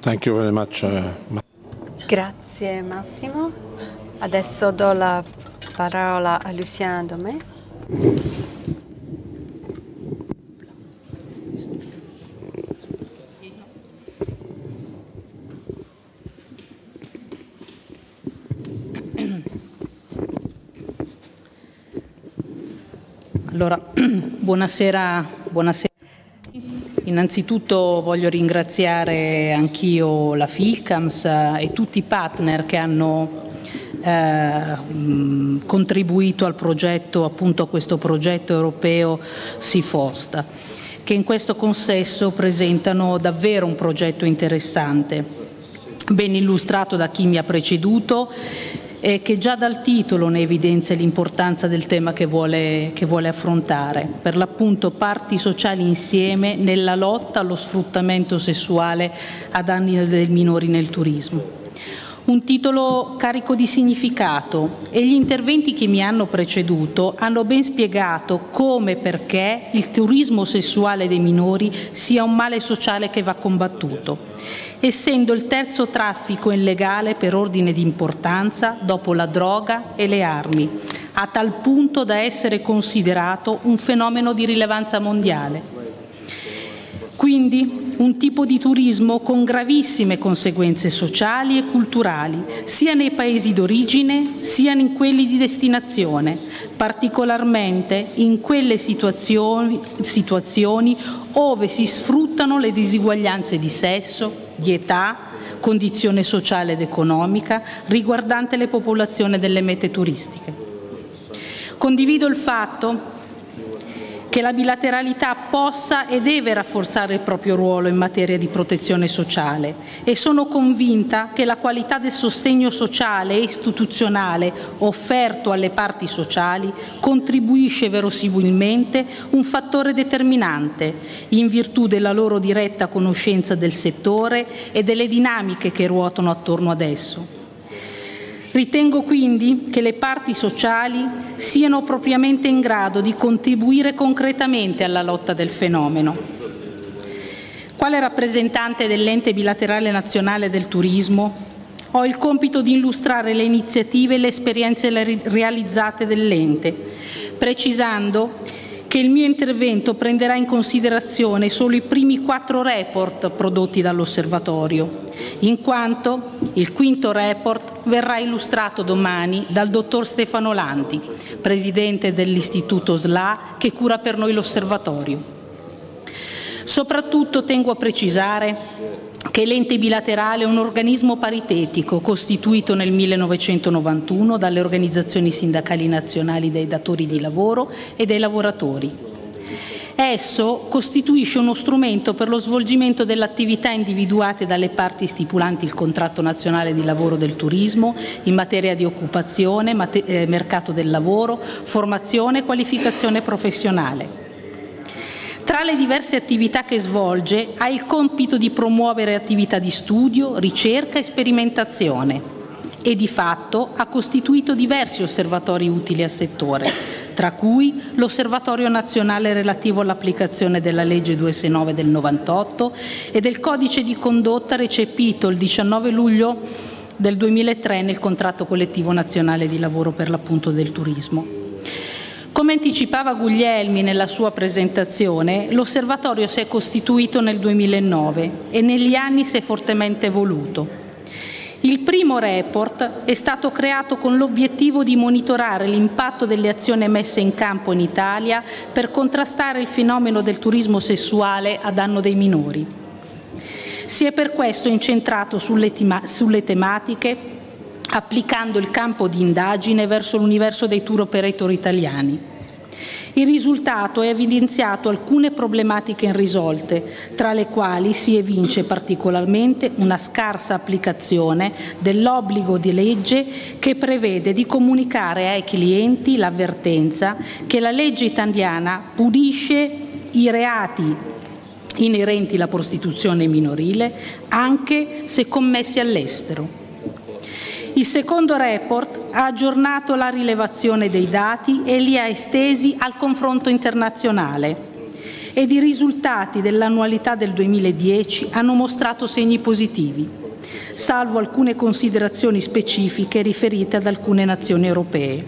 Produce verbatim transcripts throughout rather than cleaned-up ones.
Thank you very much. Uh, Grazie Massimo. Adesso do la parola a Lucien Domé. Allora, buonasera, buonasera. Innanzitutto voglio ringraziare anch'io la FILCAMS e tutti i partner che hanno eh, contribuito al progetto, appunto a questo progetto europeo SIFOSTA, che in questo consesso presentano davvero un progetto interessante, ben illustrato da chi mi ha preceduto e che già dal titolo ne evidenzia l'importanza del tema che vuole, che vuole affrontare, per l'appunto parti sociali insieme nella lotta allo sfruttamento sessuale a danni dei minori nel turismo. Un titolo carico di significato e gli interventi che mi hanno preceduto hanno ben spiegato come e perché il turismo sessuale dei minori sia un male sociale che va combattuto, essendo il terzo traffico illegale per ordine di importanza dopo la droga e le armi, a tal punto da essere considerato un fenomeno di rilevanza mondiale. Quindi un tipo di turismo con gravissime conseguenze sociali e culturali, sia nei paesi d'origine sia in quelli di destinazione, particolarmente in quelle situazioni, situazioni ove si sfruttano le disuguaglianze di sesso, di età, condizione sociale ed economica riguardante le popolazioni delle mete turistiche. Condivido il fatto che la bilateralità possa e deve rafforzare il proprio ruolo in materia di protezione sociale e sono convinta che la qualità del sostegno sociale e istituzionale offerto alle parti sociali contribuisce verosimilmente un fattore determinante in virtù della loro diretta conoscenza del settore e delle dinamiche che ruotano attorno ad esso. Ritengo quindi che le parti sociali siano propriamente in grado di contribuire concretamente alla lotta del fenomeno. Quale rappresentante dell'Ente Bilaterale Nazionale del Turismo, ho il compito di illustrare le iniziative e le esperienze realizzate dall'Ente, precisando che il mio intervento prenderà in considerazione solo i primi quattro report prodotti dall'Osservatorio, in quanto il quinto report verrà illustrato domani dal dottor Stefano Lanti, presidente dell'Istituto S L A che cura per noi l'Osservatorio. Soprattutto tengo a precisare che l'ente bilaterale è un organismo paritetico costituito nel millenovecentonovantuno dalle organizzazioni sindacali nazionali dei datori di lavoro e dei lavoratori. Esso costituisce uno strumento per lo svolgimento delle attività individuate dalle parti stipulanti il contratto nazionale di lavoro del turismo in materia di occupazione, mercato del lavoro, formazione e qualificazione professionale. Tra le diverse attività che svolge, ha il compito di promuovere attività di studio, ricerca e sperimentazione e di fatto ha costituito diversi osservatori utili al settore, tra cui l'Osservatorio nazionale relativo all'applicazione della legge duecentosessantanove del novantotto e del codice di condotta recepito il diciannove luglio del duemilatré nel contratto collettivo nazionale di lavoro per l'appunto del turismo. Come anticipava Guglielmi nella sua presentazione, l'Osservatorio si è costituito nel duemilanove e negli anni si è fortemente evoluto. Il primo report è stato creato con l'obiettivo di monitorare l'impatto delle azioni messe in campo in Italia per contrastare il fenomeno del turismo sessuale a danno dei minori. Si è per questo incentrato sulle, sulle tematiche applicando il campo di indagine verso l'universo dei tour operator italiani. Il risultato ha evidenziato alcune problematiche irrisolte, tra le quali si evince particolarmente una scarsa applicazione dell'obbligo di legge che prevede di comunicare ai clienti l'avvertenza che la legge italiana punisce i reati inerenti alla prostituzione minorile anche se commessi all'estero. Il secondo report ha aggiornato la rilevazione dei dati e li ha estesi al confronto internazionale. ed i risultati dell'annualità del duemiladieci hanno mostrato segni positivi, salvo alcune considerazioni specifiche riferite ad alcune nazioni europee.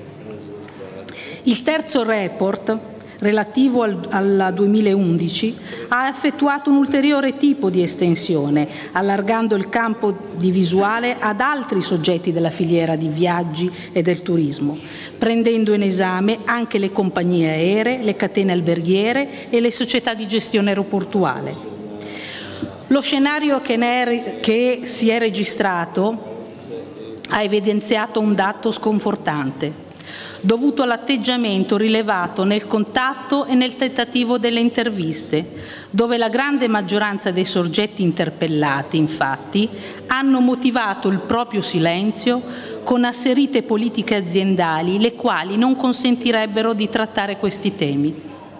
Il terzo report, relativo al, al duemilaundici, ha effettuato un ulteriore tipo di estensione, allargando il campo di visuale ad altri soggetti della filiera di viaggi e del turismo, prendendo in esame anche le compagnie aeree, le catene alberghiere e le società di gestione aeroportuale. Lo scenario che, ne è, che si è registrato ha evidenziato un dato sconfortante, dovuto all'atteggiamento rilevato nel contatto e nel tentativo delle interviste, dove la grande maggioranza dei soggetti interpellati, infatti, hanno motivato il proprio silenzio con asserite politiche aziendali, le quali non consentirebbero di trattare questi temi,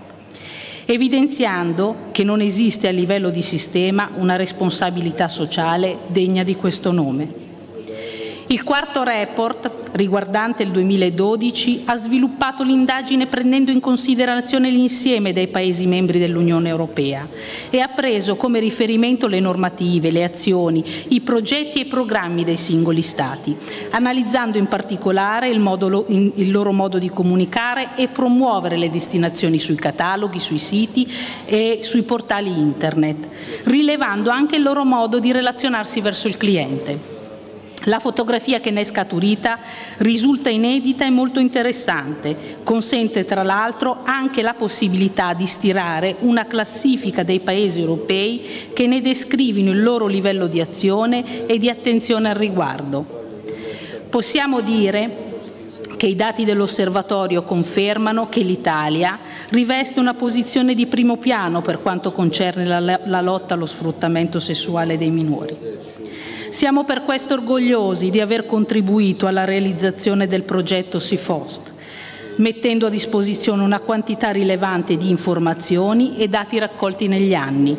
evidenziando che non esiste a livello di sistema una responsabilità sociale degna di questo nome. Il quarto report, riguardante il duemiladodici, ha sviluppato l'indagine prendendo in considerazione l'insieme dei Paesi membri dell'Unione Europea e ha preso come riferimento le normative, le azioni, i progetti e i programmi dei singoli Stati, analizzando in particolare il, modo, il loro modo di comunicare e promuovere le destinazioni sui cataloghi, sui siti e sui portali internet, rilevando anche il loro modo di relazionarsi verso il cliente. La fotografia che ne è scaturita risulta inedita e molto interessante, consente tra l'altro anche la possibilità di stilare una classifica dei Paesi europei che ne descrivino il loro livello di azione e di attenzione al riguardo. Possiamo dire che i dati dell'osservatorio confermano che l'Italia riveste una posizione di primo piano per quanto concerne la, la lotta allo sfruttamento sessuale dei minori. Siamo per questo orgogliosi di aver contribuito alla realizzazione del progetto SeaFost, mettendo a disposizione una quantità rilevante di informazioni e dati raccolti negli anni.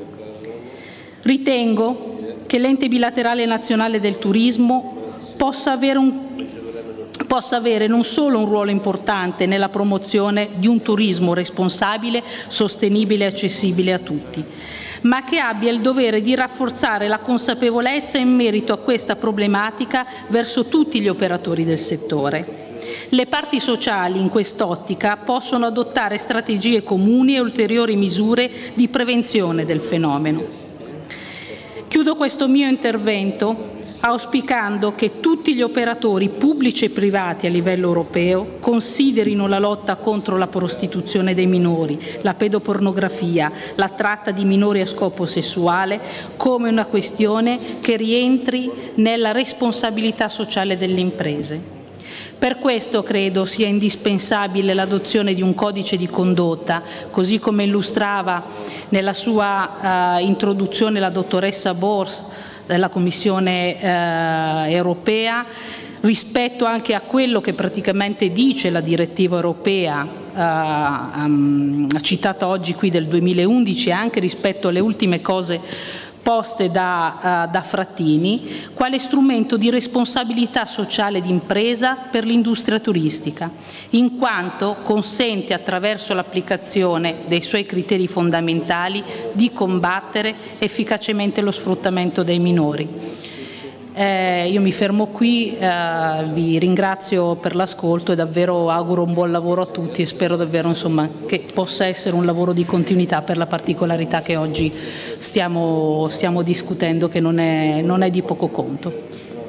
Ritengo che l'Ente Bilaterale Nazionale del Turismo possa avere un possa avere non solo un ruolo importante nella promozione di un turismo responsabile, sostenibile e accessibile a tutti, ma che abbia il dovere di rafforzare la consapevolezza in merito a questa problematica verso tutti gli operatori del settore. Le parti sociali in quest'ottica possono adottare strategie comuni e ulteriori misure di prevenzione del fenomeno. Chiudo questo mio intervento auspicando che tutti gli operatori pubblici e privati a livello europeo considerino la lotta contro la prostituzione dei minori, la pedopornografia, la tratta di minori a scopo sessuale come una questione che rientri nella responsabilità sociale delle imprese. Per questo credo sia indispensabile l'adozione di un codice di condotta, così come illustrava nella sua uh, introduzione la dottoressa Bors della Commissione eh, europea, rispetto anche a quello che praticamente dice la direttiva europea eh, um, citata oggi qui del duemilaundici, anche rispetto alle ultime cose poste da, uh, da Frattini, quale strumento di responsabilità sociale d'impresa per l'industria turistica, in quanto consente attraverso l'applicazione dei suoi criteri fondamentali di combattere efficacemente lo sfruttamento dei minori. Eh, io mi fermo qui, eh, vi ringrazio per l'ascolto e davvero auguro un buon lavoro a tutti e spero davvero insomma, che possa essere un lavoro di continuità per la particolarità che oggi stiamo, stiamo discutendo, che non è, non è di poco conto.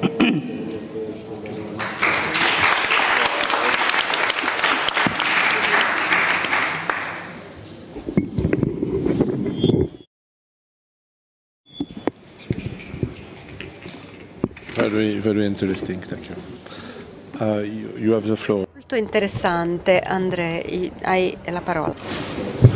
Very, very interesting, thank you. Uh, you. You have the floor. Molto interessante, André, hai la parola.